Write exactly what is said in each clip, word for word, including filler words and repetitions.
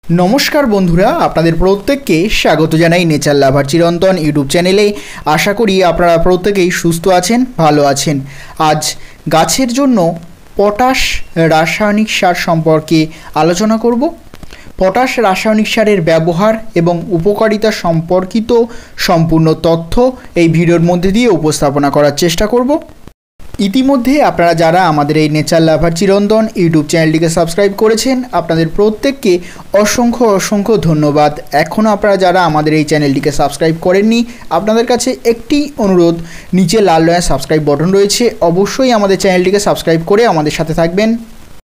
नमस्कार बंधुरा आपनादेर प्रत्येकके स्वागत Janai nature lover Chirantan YouTube चैनेले। आशा करी आपनारा प्रत्येकेई सुस्थ आछेन, भालो आछेन। आज गाछेर जोन्नो पटाश रासायनिक सार सम्पर्के आलोचना करब। पटाश रासायनिक सारेर व्यवहार एवं उपकारिता सम्पर्कित सम्पूर्ण तथ्य एई भिडियोर मध्य दिये उपस्थापना करार चेष्टा करब। इतिमध्ये आपनारा जारा आमादेर एई नेचार लाभार चिरंतन यूट्यूब चैनलटिके सबस्क्राइब करेछेन आपनादेर प्रत्येकके असंख्य असंख्य धन्यवाद। एखोनो आपनारा जारा आमादेर एई चैनलटिके सबस्क्राइब करेननि आपनादेर काछे एकटी अनुरोध, नीचे लाल रंगेर सबस्क्राइब बटन रयेछे, अवश्यई आमादेर चैनलटिके सबस्क्राइब करे आमादेर साथे थाकबेन।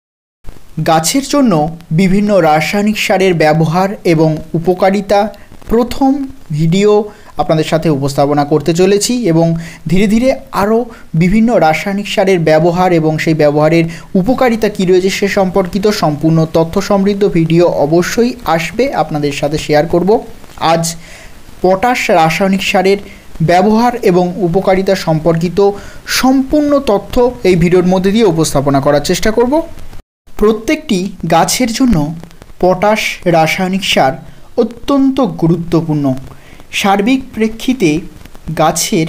गाछेर जोन्नो विभिन्न रासायनिक सारेर व्यवहार एवं उपकारिता प्रथम भिडियो आपनादेर साथे उपस्थापना करते चलेछि एवं धीरे धीरे आरो विभिन्न रासायनिक सारेर व्यवहार एवं सेई व्यवहारेर उपकारिता कि रयेछे से सम्पर्कित सम्पूर्ण तथ्य समृद्ध भिडियो अवश्यई आसबे, आपनादेर साथे शेयर करब। आज पटाश रासायनिक सारेर व्यवहार एवं उपकारिता सम्पर्कित सम्पूर्ण तथ्य एई भिडियोर मध्य दिये उपस्थापना करार चेष्टा करब। प्रत्येकटी गाछेर जोन्नो पटाश रासायनिक सार अत्यंत गुरुत्वपूर्ण। सार्बिक प्रेक्षिते गाछेर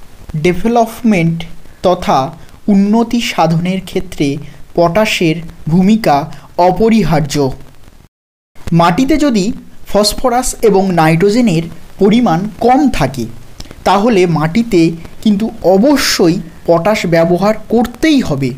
डेभेलपमेंट तथा उन्नति साधनेर क्षेत्रे पटाशेर भूमिका अपरिहार्य। माटीते यदि फसफरास एवं नाइट्रोजेनेर परिमाण कम थाके ताहले माटीते किन्तु अवश्यई पटाश व्यवहार करतेई हबे।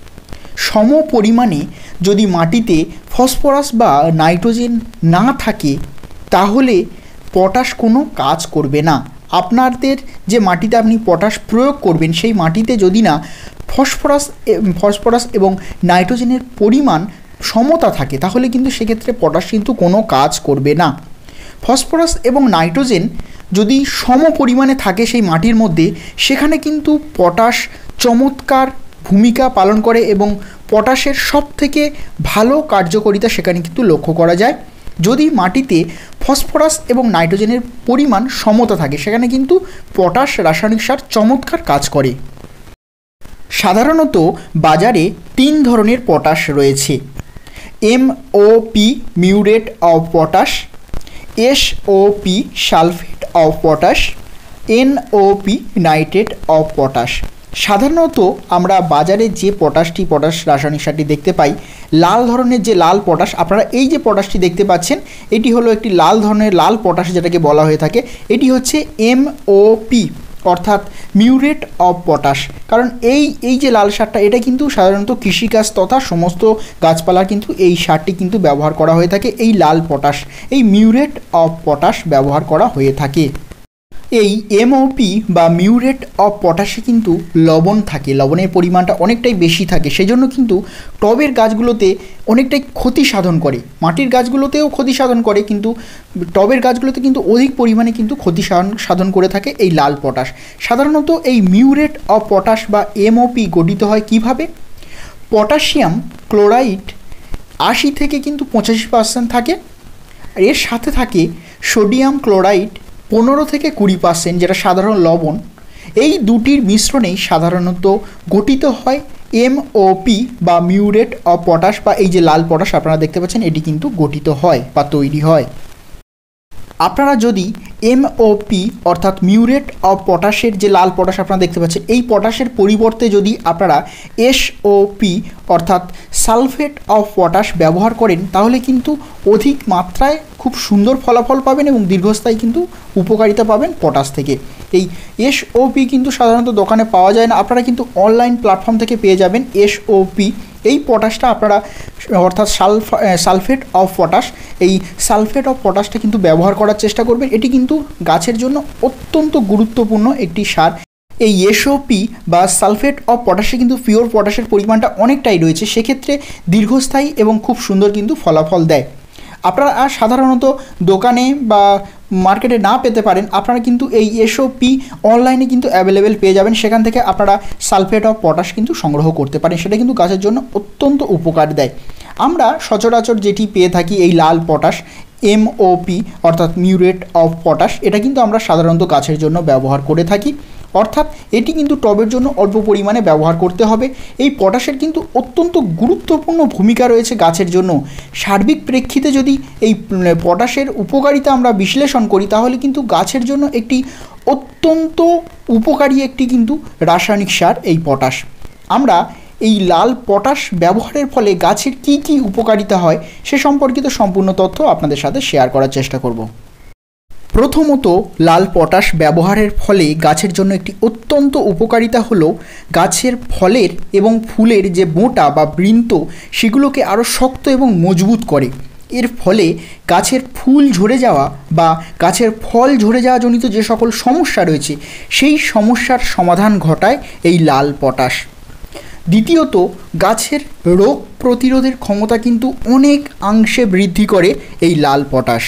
सम परिमाणे यदि माटीते फसफरास बा नाइट्रोजेन ना थाके ताहले पटाश कोनो काज करबे ना। आपनादेर जे माटीते आपनि पटाश प्रयोग करबेन सेई माटीते यदि ना फसफरास फसफरास एवं नाइट्रोजेनेर परिमाण समता थाके ताहले किन्तु सेई क्षेत्रे पटाश किन्तु कोनो काज करबे ना। फसफरास एवं नाइट्रोजेन यदि सम परिमाणे थाके सेई माटिर मध्ये सेखाने किन्तु पटाश चमत्कार भूमिका पालन करे एवं पटाशेर सबथेके भालो कार्यकारिता सेखाने किन्तु लक्ष्य करा जाय। यदि माटीते फसफरास एवं नाइट्रोजेनेर परिमाण समता थाके सेखाने किन्तु पटाश रासायनिक सार चमत्कार काज करे। साधारणत बाजारे तीन धरनेर पटाश रयेछे, M O P muriate of potash, S O P sulphate of potash, N O P nitrate of potash. साधारणत आमरा बाजारे जे पटाशटी पटाश रासायनिक सारटी देखते पाई लाल धरनेर जे लाल पटाश, आपनारा एई जे पटाशटी देखते पाच्छेन एटी हलो एकटी लाल धरनेर लाल पटाश जेटाके बला हये थाके। एटी हच्छे एम ओ पी अर्थात मिउरेट अफ पटाश। कारण एई एई जे लाल सारटा एटा किन्तु साधारणत कृषिकाज तथा समस्त गाछपाला किन्तु एई सारटी किन्तु व्यवहार करा हये थाके। एई लाल पटाश एई मिउरेट अफ पटाश व्यवहार करा हये थाके। এই এমওপি বা মিউরেট অফ পটাশে কিন্তু লবণ থাকে, লবণের পরিমাণটা অনেকটাই বেশি থাকে, সেজন্য কিন্তু টবের গাছগুলোতে অনেকটাই ক্ষতি সাধন করে। মাটির গাছগুলোতেও ক্ষতি সাধন করে কিন্তু টবের গাছগুলোতে কিন্তু অধিক পরিমাণে কিন্তু ক্ষতি সাধন করে থাকে এই লাল পটাশ। সাধারণত এই মিউরেট অফ পটাশ বা এমওপি গঠিত হয় কিভাবে? পটাশিয়াম ক্লোরাইড আশি থেকে কিন্তু পঁচাশি পার্সেন্ট থাকে, আর এর সাথে থাকে সোডিয়াম ক্লোরাইড পনেরো থেকে কুড়ি পার্সেন্ট যেটা সাধারণ লবণ। এই দুটির মিশ্রণেই সাধারণত গঠিত হয় এমওপি বা মিউরেট অফ পটাশ বা এই যে লাল পটাশ আপনারা দেখতে পাচ্ছেন এটি কিন্তু গঠিত হয় বা তৈরি হয়। আপনারা যদি এমওপি অর্থাৎ মিউরেট অফ পটাশের যে লাল পটাশ আপনারা দেখতে পাচ্ছেন এই পটাশের পরিবর্তে যদি আপনারা এসওপি অর্থাৎ সালফেট অফ পটাশ ব্যবহার করেন তাহলে কিন্তু অধিক মাত্রায় খুব সুন্দর ফলাফল পাবেন এবং দীর্ঘস্থায়ী কিন্তু উপকারিতা পাবেন পটাশ থেকে। এই এসওপি কিন্তু সাধারণত দোকানে পাওয়া যায় না, আপনারা কিন্তু অনলাইন প্ল্যাটফর্ম থেকে পেয়ে যাবেন এসওপি। এই পটাশটা আপনারা অর্থাৎ সালফ সালফেট অফ পটাশ এই সালফেট অফ পটাশটা কিন্তু ব্যবহার করার চেষ্টা করবেন। এটি কিন্তু গাছের জন্য অত্যন্ত গুরুত্বপূর্ণ একটি সার। এই এসওপি বা সালফেট অফ পটাশে কিন্তু পিওর পটাশের পরিমাণটা অনেকটাই রয়েছে, সেক্ষেত্রে দীর্ঘস্থায়ী এবং খুব সুন্দর কিন্তু ফলাফল দেয়। আপনারা সাধারণত দোকানে বা মার্কেটে না পেতে পারেন, আপনারা কিন্তু এই এসওপি অনলাইনে কিন্তু অ্যাভেলেবেল পেয়ে যাবেন, সেখান থেকে আপনারা সালফেট অফ পটাশ কিন্তু সংগ্রহ করতে পারেন, সেটা কিন্তু গাছের জন্য অত্যন্ত উপকার দেয়। আমরা সচরাচর যেটি পেয়ে থাকি এই লাল পটাশ এমওপি অর্থাৎ মিউরেট অফ পটাশ, এটা কিন্তু আমরা সাধারণত গাছের জন্য ব্যবহার করে থাকি। অর্থাৎ এটি কিন্তু টবের জন্য অল্প পরিমাণে ব্যবহার করতে হবে। এই পটাশের কিন্তু অত্যন্ত গুরুত্বপূর্ণ ভূমিকা রয়েছে গাছের জন্য। সার্বিক প্রেক্ষিতে যদি এই পটাশের উপকারিতা আমরা বিশ্লেষণ করি তাহলে কিন্তু গাছের জন্য একটি অত্যন্ত উপকারী একটি কিন্তু রাসায়নিক সার এই পটাশ। আমরা এই লাল পটাশ ব্যবহারের ফলে গাছের কি কি উপকারিতা হয় সে সম্পর্কিত সম্পূর্ণ তথ্য আপনাদের সাথে শেয়ার করার চেষ্টা করব। প্রথমত, লাল পটাশ ব্যবহারের ফলে গাছের জন্য একটি অত্যন্ত উপকারিতা হলো গাছের ফলের এবং ফুলের যে বোঁটা বা বৃন্ত সেগুলোকে আরও শক্ত এবং মজবুত করে। এর ফলে গাছের ফুল ঝরে যাওয়া বা গাছের ফল ঝরে যাওয়া জনিত যে সকল সমস্যা রয়েছে সেই সমস্যার সমাধান ঘটায় এই লাল পটাশ। দ্বিতীয়ত, গাছের রোগ প্রতিরোধের ক্ষমতা কিন্তু অনেক অংশে বৃদ্ধি করে এই লাল পটাশ।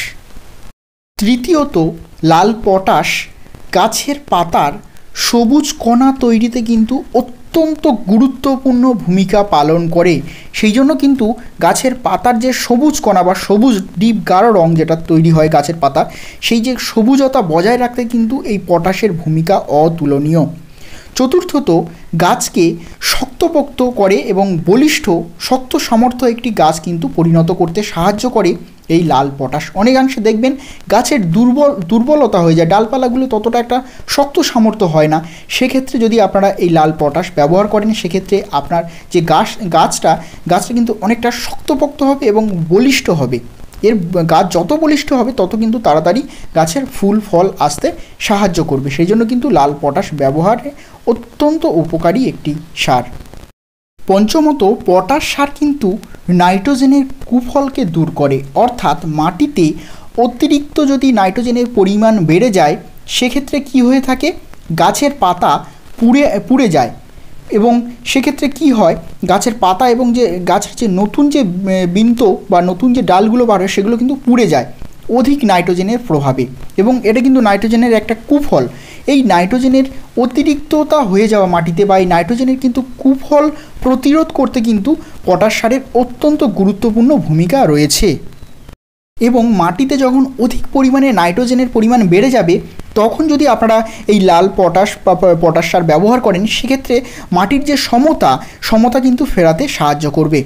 তৃতীয়ত, লাল পটাশ গাছের পাতার সবুজ কণা তৈরিতে কিন্তু অত্যন্ত গুরুত্বপূর্ণ ভূমিকা পালন করে। সেই জন্য কিন্তু গাছের পাতার যে সবুজ কণা বা সবুজ ডিপ গাঢ় রং যেটা তৈরি হয় গাছের পাতা, সেই যে সবুজতা বজায় রাখতে কিন্তু এই পটাশের ভূমিকা অতুলনীয়। চতুর্থত, গাছকে শক্তপোক্ত করে এবং বলিষ্ঠ শক্ত সামর্থ্য একটি গাছ কিন্তু পরিণত করতে সাহায্য করে এই লাল পটাশ। অনেকাংশে দেখবেন গাছের দুর্বল দুর্বলতা হয়ে যায়, ডালপালাগুলো ততটা একটা শক্ত সামর্থ্য হয় না। সেক্ষেত্রে যদি আপনারা এই লাল পটাশ ব্যবহার করেন সেক্ষেত্রে আপনার যে গাছ গাছটা গাছটা কিন্তু অনেকটা শক্তপোক্ত হবে এবং বলিষ্ঠ হবে। এর গাছ যত বলিষ্ঠ হবে তত কিন্তু তাড়াতাড়ি গাছের ফুল ফল আসতে সাহায্য করবে। সেই জন্য কিন্তু লাল পটাশ ব্যবহারে অত্যন্ত উপকারী একটি সার। পঞ্চমত, পটাশ সার কিন্তু নাইট্রোজেনের কুফলকে দূর করে। অর্থাৎ মাটিতে অতিরিক্ত যদি নাইট্রোজেনের পরিমাণ বেড়ে যায় সেক্ষেত্রে কি হয়ে থাকে, গাছের পাতা পুড়ে পুড়ে যায় এবং সেক্ষেত্রে কি হয়, গাছের পাতা এবং যে গাছের যে নতুন যে বৃন্ত বা নতুন যে ডালগুলো বার হয় সেগুলো কিন্তু পুড়ে যায় অধিক নাইট্রোজেনের প্রভাবে। এবং এটা কিন্তু নাইট্রোজেনের একটা কুফল। এই নাইট্রোজেনের অতিরিক্ততা হয়ে যাওয়া মাটিতে বা এই নাইট্রোজেনের কিন্তু কুফল প্রতিরোধ করতে কিন্তু পটাশ সারের অত্যন্ত গুরুত্বপূর্ণ ভূমিকা রয়েছে। এবং মাটিতে যখন অধিক পরিমাণে নাইট্রোজেনের পরিমাণ বেড়ে যাবে তখন যদি আপনারা এই লাল পটাশ বা পটাশ সার ব্যবহার করেন সেক্ষেত্রে মাটির যে সমতা সমতা কিন্তু ফেরাতে সাহায্য করবে।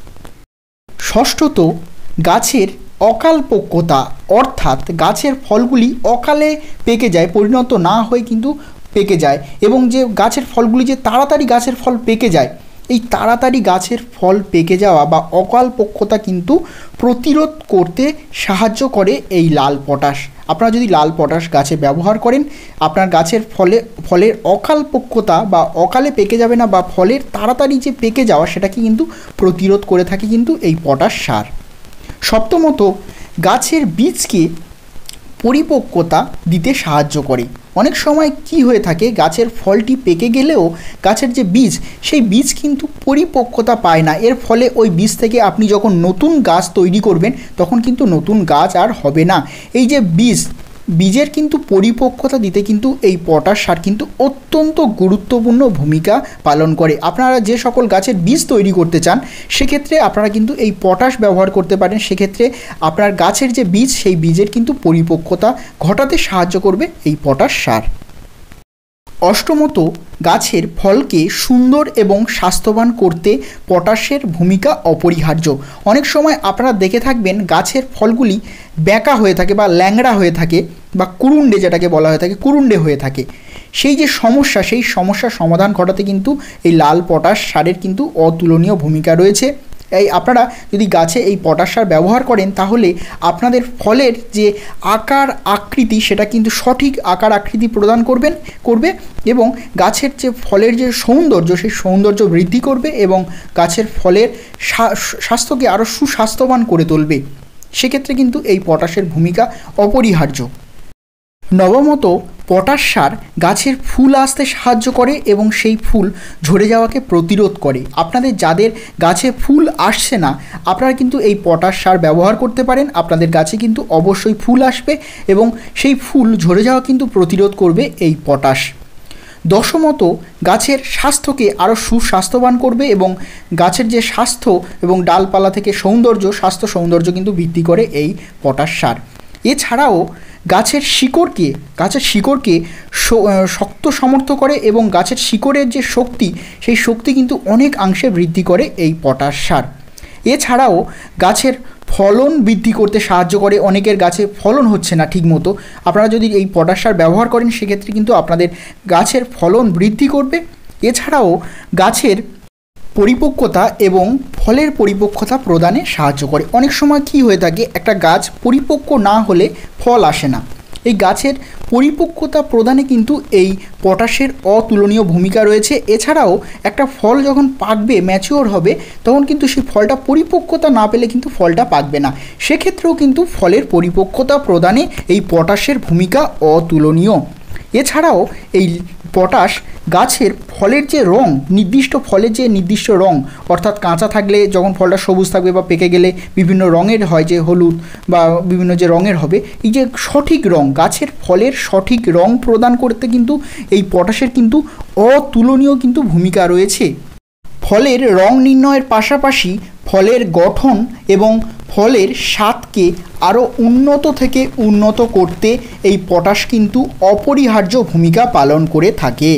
ষষ্ঠত, গাছের অকাল পক্বতা, অর্থাৎ গাছের ফলগুলি অকালে পেকে যায়, পরিণত না হয়ে কিন্তু পেকে যায় এবং যে গাছের ফলগুলি যে তাড়াতাড়ি গাছের ফল পেকে যায়, এই তাড়াতাড়ি গাছের ফল পেকে যাওয়া বা অকাল পক্বতা কিন্তু প্রতিরোধ করতে সাহায্য করে এই লাল পটাশ। আপনারা যদি লাল পটাশ গাছে ব্যবহার করেন আপনার গাছের ফলে ফলের অকাল পক্বতা বা অকালে পেকে যাবে না বা ফলের তাড়াতাড়ি যে পেকে যাওয়া সেটাকে কিন্তু প্রতিরোধ করে থাকে কিন্তু এই পটাশ সার। সপ্তমত, গাছের বীজকে পরিপক্কতা দিতে সাহায্য করে। অনেক সময় কি হয়ে থাকে, গাছের ফলটি পেকে গেলেও গাছের যে বীজ সেই বীজ কিন্তু পরিপক্কতা পায় না। এর ফলে ওই বীজ থেকে আপনি যখন নতুন গাছ তৈরি করবেন তখন কিন্তু নতুন গাছ আর হবে না। এই যে বীজ বীজের কিন্তু পরিপক্কতা দিতে কিন্তু এই পটাশ সার কিন্তু অত্যন্ত গুরুত্বপূর্ণ ভূমিকা পালন করে। আপনারা যে সকল গাছের বীজ তৈরি করতে চান সেক্ষেত্রে আপনারা কিন্তু এই পটাশ ব্যবহার করতে পারেন। সেক্ষেত্রে আপনার গাছের যে বীজ সেই বীজের কিন্তু পরিপক্কতা ঘটাতে সাহায্য করবে এই পটাশ সার। অষ্টমত, গাছের ফলকে সুন্দর এবং স্বাস্থ্যবান করতে পটাশের ভূমিকা অপরিহার্য। অনেক সময় আপনারা দেখে থাকবেন গাছের ফলগুলি ব্যাঁকা হয়ে থাকে বা ল্যাংড়া হয়ে থাকে বা কুরুন্ডে যেটাকে বলা হয়ে থাকে কুরুন্ডে হয়ে থাকে। সেই যে সমস্যা সেই সমস্যার সমাধান ঘটাতে কিন্তু এই লাল পটাশ সারের কিন্তু অতুলনীয় ভূমিকা রয়েছে। এই আপনারা যদি গাছে এই পটাশ সার ব্যবহার করেন তাহলে আপনাদের ফলের যে আকার আকৃতি সেটা কিন্তু সঠিক আকার আকৃতি প্রদান করবেন করবে এবং গাছের যে ফলের যে সৌন্দর্য সেই সৌন্দর্য বৃদ্ধি করবে এবং গাছের ফলের স্বাস্থ্যকে আরও সুস্বাস্থ্যবান করে তুলবে। সেক্ষেত্রে কিন্তু এই পটাশের ভূমিকা অপরিহার্য। নবমত, পটাশ সার গাছের ফুল আসতে সাহায্য করে এবং সেই ফুল ঝরে যাওয়াকে প্রতিরোধ করে। আপনাদের যাদের গাছে ফুল আসছে না আপনারা কিন্তু এই পটাশ সার ব্যবহার করতে পারেন। আপনাদের গাছে কিন্তু অবশ্যই ফুল আসবে এবং সেই ফুল ঝরে যাওয়া কিন্তু প্রতিরোধ করবে এই পটাশ। দশমত, গাছের স্বাস্থ্যকে আরও সুস্বাস্থ্যবান করবে এবং গাছের যে স্বাস্থ্য এবং ডালপালা থেকে সৌন্দর্য স্বাস্থ্য সৌন্দর্য কিন্তু বৃদ্ধি করে এই পটাশ সার। এছাড়াও গাছের শিকড়কে গাছের শিকড়কে শক্ত সমর্থ করে এবং গাছের শিকড়ের যে শক্তি সেই শক্তি কিন্তু অনেকাংশে বৃদ্ধি করে এই পটাশ সার। এছাড়াও গাছের ফলন বৃদ্ধি করতে সাহায্য করে। অনেকের গাছে ফলন হচ্ছে না ঠিকমতো, আপনারা যদি এই পটাশ সার ব্যবহার করেন সেক্ষেত্রে কিন্তু আপনাদের গাছের ফলন বৃদ্ধি করবে। এছাড়াও গাছের পরিপক্কতা এবং ফলের পরিপক্কতা প্রদানে সাহায্য করে। অনেক সময় কি হয়ে থাকে, একটা গাছ পরিপক্ক না হলে ফল আসে না। এই গাছের পরিপক্কতা প্রদানে কিন্তু এই পটাশের অতুলনীয় ভূমিকা রয়েছে। এছাড়াও একটা ফল যখন পাকবে, ম্যাচিওর হবে, তখন কিন্তু সেই ফলটা পরিপক্কতা না পেলে কিন্তু ফলটা পাকবে না। সেক্ষেত্রেও কিন্তু ফলের পরিপক্কতা প্রদানে এই পটাশের ভূমিকা অতুলনীয়। এছাড়াও এই পটাশ গাছের ফলের যে রং, নির্দিষ্ট ফলের যে নির্দিষ্ট রং, অর্থাৎ কাঁচা থাকলে যখন ফলটা সবুজ থাকবে বা পেকে গেলে বিভিন্ন রঙের হয়, যে হলুদ বা বিভিন্ন যে রঙের হবে, এই যে সঠিক রং, গাছের ফলের সঠিক রং প্রদান করতে কিন্তু এই পটাশের কিন্তু অতুলনীয় কিন্তু ভূমিকা রয়েছে। ফলের রং নির্ণয়ের পাশাপাশি ফলের গঠন এবং ফলের স্বাদকে আরও উন্নত থেকে উন্নত করতে এই পটাশ কিন্তু অপরিহার্য ভূমিকা পালন করে থাকে।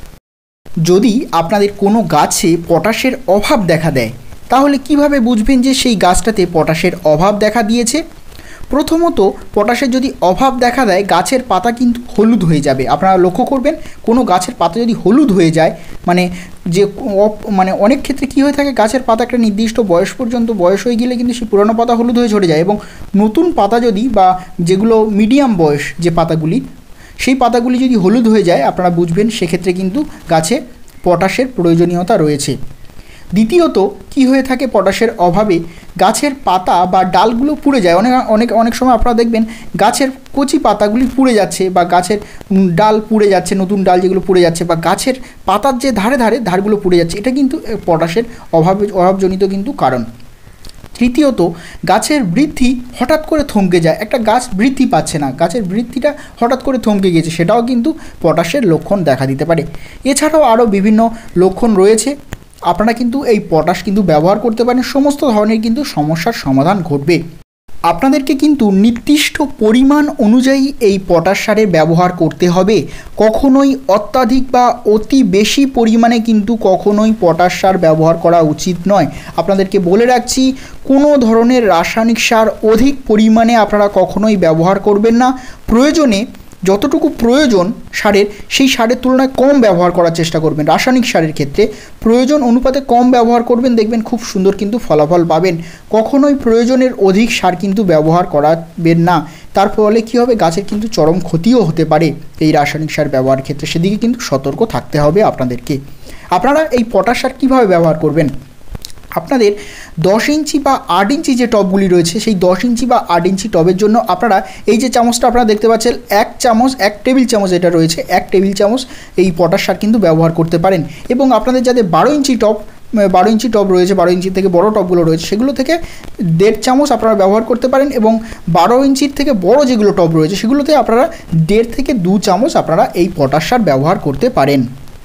যদি আপনাদের কোনো গাছে পটাশের অভাব দেখা দেয়, তাহলে কিভাবে বুঝবেন যে সেই গাছটাতে পটাশের অভাব দেখা দিয়েছে? প্রথমত, পটাশের যদি অভাব দেখা দেয়, গাছের পাতা কিন্তু হলুদ হয়ে যাবে। আপনারা লক্ষ্য করবেন, কোনো গাছের পাতা যদি হলুদ হয়ে যায়, মানে যে মানে অনেক ক্ষেত্রে কী হয়ে থাকে, গাছের পাতা একটা নির্দিষ্ট বয়স পর্যন্ত বয়স হয়ে গেলে কিন্তু সেই পুরনো পাতা হলুদ হয়ে ঝরে যায়, এবং নতুন পাতা যদি বা যেগুলো মিডিয়াম বয়স যে পাতাগুলি, সেই পাতাগুলি যদি হলুদ হয়ে যায়, আপনারা বুঝবেন সেক্ষেত্রে কিন্তু গাছে পটাশের প্রয়োজনীয়তা রয়েছে। দ্বিতীয়ত, কি হয়ে থাকে পটাশের অভাবে, গাছের পাতা বা ডালগুলো পুড়ে যায়। অনেক অনেক অনেক সময় আপনারা দেখবেন গাছের কচি পাতাগুলি পুড়ে যাচ্ছে, বা গাছের ডাল পুড়ে যাচ্ছে, নতুন ডাল যেগুলো পুড়ে যাচ্ছে, বা গাছের পাতার যে ধারে ধারে ধারগুলো পুড়ে যাচ্ছে, এটা কিন্তু পটাশের অভাবে অভাবজনিত কিন্তু কারণ। তৃতীয়ত, গাছের বৃদ্ধি হঠাৎ করে থমকে যায়। একটা গাছ বৃদ্ধি পাচ্ছে না, গাছের বৃদ্ধিটা হঠাৎ করে থমকে গিয়েছে, সেটাও কিন্তু পটাশের লক্ষণ দেখা দিতে পারে। এছাড়াও আরও বিভিন্ন লক্ষণ রয়েছে। আপনারা কিন্তু এই পটাশ কিন্তু ব্যবহার করতে পারেন, সমস্ত ধরনের কিন্তু সমস্যার সমাধান ঘটবে। আপনাদেরকে কিন্তু নির্দিষ্ট পরিমাণ অনুযায়ী এই পটাশ সারের ব্যবহার করতে হবে। কখনোই অত্যাধিক বা অতি বেশি পরিমাণে কিন্তু কখনোই পটাশ সার ব্যবহার করা উচিত নয়। আপনাদেরকে বলে রাখছি, কোনো ধরনের রাসায়নিক সার অধিক পরিমাণে আপনারা কখনোই ব্যবহার করবেন না। প্রয়োজনে যতটুকু প্রয়োজন সারের, সেই সারের তুলনায় কম ব্যবহার করার চেষ্টা করবেন। রাসায়নিক সারের ক্ষেত্রে প্রয়োজন অনুপাতে কম ব্যবহার করবেন, দেখবেন খুব সুন্দর কিন্তু ফলাফল পাবেন। কখনোই প্রয়োজনের অধিক সার কিন্তু ব্যবহার করাবেন না, তার ফলে কী হবে, গাছের কিন্তু চরম ক্ষতিও হতে পারে এই রাসায়নিক সার ব্যবহারের ক্ষেত্রে। সেদিকে কিন্তু সতর্ক থাকতে হবে আপনাদেরকে। আপনারা এই পটাশ সার কীভাবে ব্যবহার করবেন? আপনাদের দশ ইঞ্চি বা আট ইঞ্চি যে টবগুলি রয়েছে, সেই দশ ইঞ্চি বা আট ইঞ্চি টবের জন্য আপনারা এই যে চামচটা আপনারা দেখতে পাচ্ছেন, এক চামচ এক টেবিল চামচ এটা রয়েছে, এক টেবিল চামচ এই পটাশ সার কিন্তু ব্যবহার করতে পারেন। এবং আপনাদের যাদের বারো ইঞ্চি টব বারো ইঞ্চি টব রয়েছে, বারো ইঞ্চি থেকে বড় টবগুলো রয়েছে, সেগুলো থেকে দেড় চামচ আপনারা ব্যবহার করতে পারেন। এবং বারো ইঞ্চির থেকে বড় যেগুলো টব রয়েছে, সেগুলোতে আপনারা দেড় থেকে দু চামচ আপনারা এই পটাশ সার ব্যবহার করতে পারেন।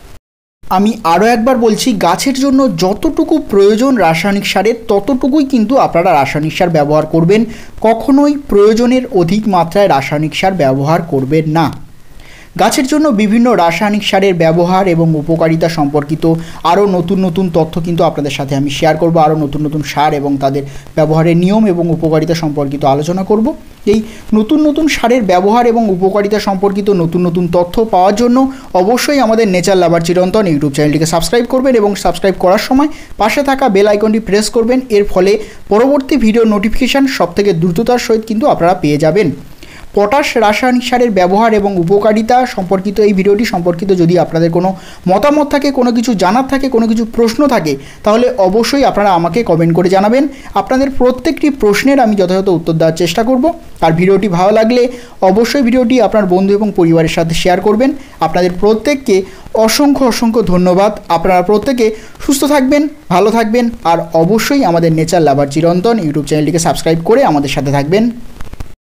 আমি আরও একবার বলছি, গাছের জন্য যতটুকু প্রয়োজন রাসায়নিক সারের, ততটুকুই কিন্তু আপনারা রাসায়নিক সার ব্যবহার করবেন। কখনোই প্রয়োজনের অধিক মাত্রায় রাসায়নিক সার ব্যবহার করবেন না। গাছের জন্য বিভিন্ন রাসায়নিক সারের ব্যবহার এবং উপকারিতা সম্পর্কিত আরও নতুন নতুন তথ্য কিন্তু আপনাদের সাথে আমি শেয়ার করব। আরও নতুন নতুন সার এবং তাদের ব্যবহারের নিয়ম এবং উপকারিতা সম্পর্কিত আলোচনা করব। এই নতুন নতুন সারের ব্যবহার এবং উপকারিতা সম্পর্কিত নতুন নতুন তথ্য পাওয়ার জন্য অবশ্যই আমাদের নেচার লাভার চিরন্তন ইউটিউব চ্যানেলটিকে সাবস্ক্রাইব করবেন, এবং সাবস্ক্রাইব করার সময় পাশে থাকা বেল আইকনটি প্রেস করবেন। এর ফলে পরবর্তী ভিডিও নোটিফিকেশান সবথেকে দ্রুততার সহিত কিন্তু আপনারা পেয়ে যাবেন। পটাশ রাসায়নিক সারের ব্যবহার এবং উপকারিতা সম্পর্কিত এই ভিডিওটি সম্পর্কিত যদি আপনাদের কোনো মতামত থাকে, কোনো কিছু জানার থাকে, কোনো কিছু প্রশ্ন থাকে, তাহলে অবশ্যই আপনারা আমাকে কমেন্ট করে জানাবেন। আপনাদের প্রত্যেকটি প্রশ্নের আমি যথাযথ উত্তর দেওয়ার চেষ্টা করব। আর ভিডিওটি ভালো লাগলে অবশ্যই ভিডিওটি আপনার বন্ধু এবং পরিবারের সাথে শেয়ার করবেন। আপনাদের প্রত্যেককে অসংখ্য অসংখ্য ধন্যবাদ। আপনারা প্রত্যেকে সুস্থ থাকবেন, ভালো থাকবেন, আর অবশ্যই আমাদের নেচার লাভার চিরন্তন ইউটিউব চ্যানেলটিকে সাবস্ক্রাইব করে আমাদের সাথে থাকবেন।